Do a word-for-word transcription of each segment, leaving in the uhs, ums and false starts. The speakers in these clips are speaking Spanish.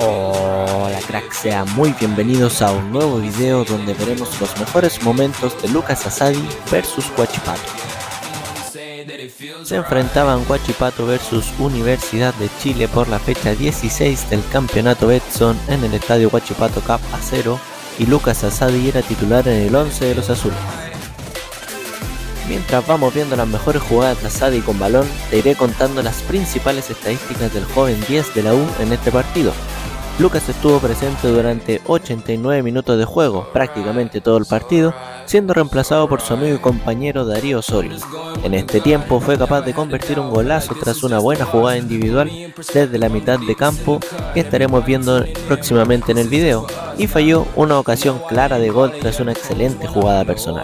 Hola cracks, sean muy bienvenidos a un nuevo video donde veremos los mejores momentos de Lucas Asadi versus Huachipato. Se enfrentaban Huachipato versus Universidad de Chile por la fecha dieciséis del campeonato Betson en el estadio Huachipato Cup A cero y Lucas Asadi era titular en el once de los azules. Mientras vamos viendo las mejores jugadas de Asadi con balón, te iré contando las principales estadísticas del joven diez de la U en este partido. Lucas estuvo presente durante ochenta y nueve minutos de juego, prácticamente todo el partido, siendo reemplazado por su amigo y compañero Darío Osorio. En este tiempo fue capaz de convertir un golazo tras una buena jugada individual desde la mitad de campo que estaremos viendo próximamente en el video, y falló una ocasión clara de gol tras una excelente jugada personal.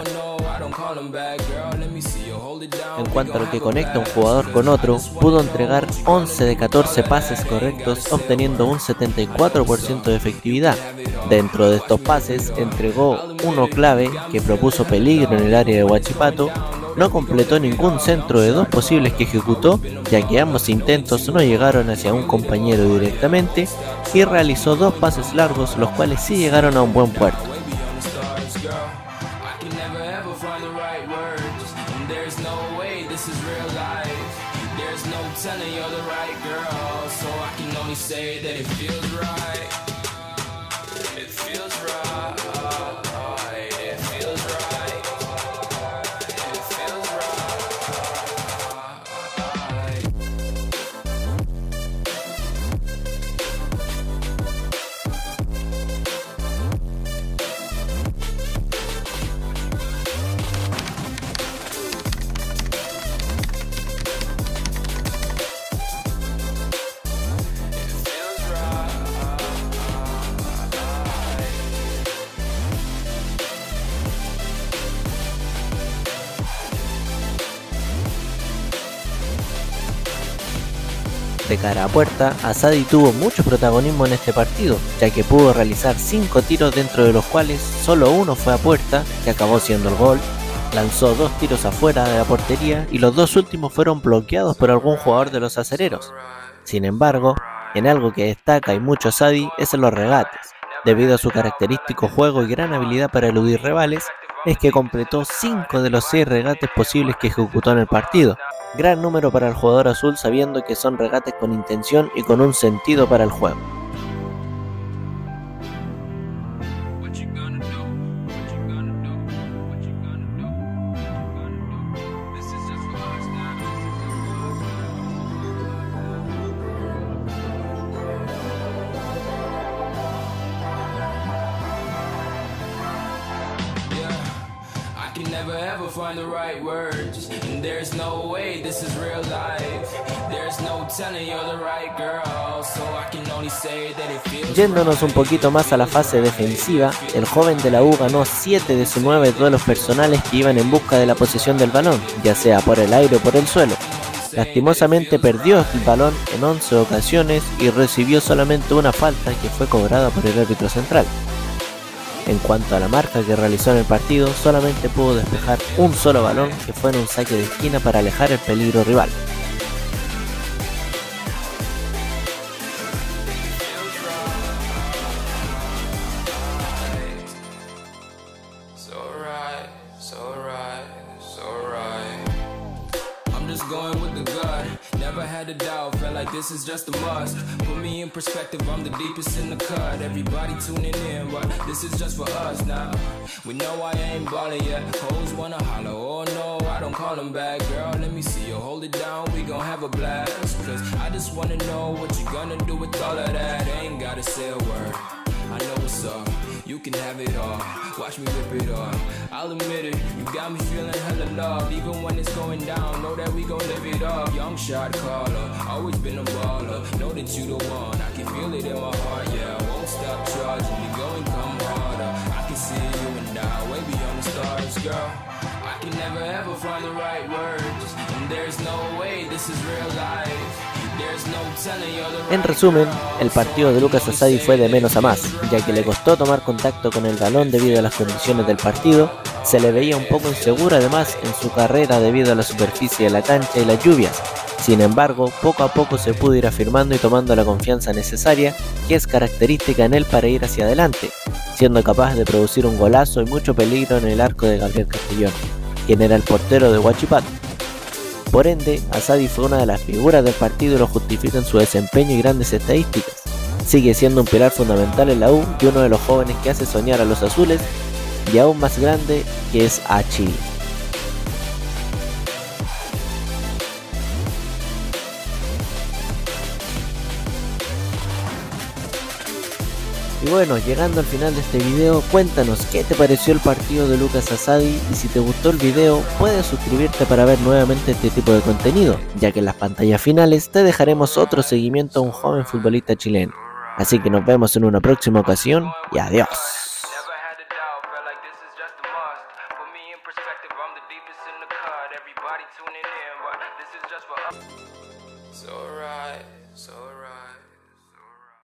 En cuanto a lo que conecta un jugador con otro, pudo entregar once de catorce pases correctos, obteniendo un setenta y cuatro por ciento de efectividad. Dentro de estos pases, entregó uno clave que propuso peligro en el área de Huachipato, no completó ningún centro de dos posibles que ejecutó, ya que ambos intentos no llegaron hacia un compañero directamente, y realizó dos pases largos, los cuales sí llegaron a un buen puerto. Telling you're the right girl, so I can only say that it feels right. It feels right. It feels right. It feels De cara a puerta, Asadi tuvo mucho protagonismo en este partido, ya que pudo realizar cinco tiros, dentro de los cuales solo uno fue a puerta, que acabó siendo el gol. Lanzó dos tiros afuera de la portería y los dos últimos fueron bloqueados por algún jugador de los acereros. Sin embargo, en algo que destaca y mucho Asadi es en los regates. Debido a su característico juego y gran habilidad para eludir rivales, es que completó cinco de los seis regates posibles que ejecutó en el partido. Gran número para el jugador azul, sabiendo que son regates con intención y con un sentido para el juego. Never ever find the right words, and there's no way this is real life. There's no telling you're the right girl, so I can only say that it feels. Yéndonos un poquito más a la fase defensiva, el joven de la U ganó siete de sus nueve duelos personales que iban en busca de la posesión del balón, ya sea por el aire o por el suelo. Lastimosamente perdió el balón en once ocasiones y recibió solamente una falta que fue cobrada por el árbitro central. En cuanto a la marca que realizó en el partido, solamente pudo despejar un solo balón, que fue en un saque de esquina para alejar el peligro rival. Never had a doubt, felt like this is just a must. Put me in perspective, I'm the deepest in the cut. Everybody tuning in, but this is just for us now. We know I ain't ballin' yet. Hoes wanna holler, oh no, I don't call them back. Girl, let me see you hold it down, we gon' have a blast. Cause I just wanna know what you gonna do with all of that. Ain't gotta say a word, I know what's up. You can have it all, watch me rip it off. I'll admit it, you got me feeling hella love. Even when it's going down, know that we gon' live it up. Young shot caller, always been a baller. Know that you the one, I can feel it in my heart. Yeah, I won't stop charging, we going come harder. I can see you and I, way beyond the stars, girl. I can never ever find the right words, and there's no way this is real life. En resumen, el partido de Lucas Asadi fue de menos a más, ya que le costó tomar contacto con el balón debido a las condiciones del partido, se le veía un poco inseguro además en su carrera debido a la superficie de la cancha y las lluvias, Sin embargo, poco a poco se pudo ir afirmando y tomando la confianza necesaria que es característica en él para ir hacia adelante, siendo capaz de producir un golazo y mucho peligro en el arco de Gabriel Castellón, quien era el portero de Huachipato. Por ende, Asadi fue una de las figuras del partido y lo justifica en su desempeño y grandes estadísticas. Sigue siendo un pilar fundamental en la U y uno de los jóvenes que hace soñar a los azules y aún más grande que es a Chile. Y bueno, llegando al final de este video, cuéntanos qué te pareció el partido de Lucas Asadi y si te gustó el video puedes suscribirte para ver nuevamente este tipo de contenido, ya que en las pantallas finales te dejaremos otro seguimiento a un joven futbolista chileno. Así que nos vemos en una próxima ocasión y adiós.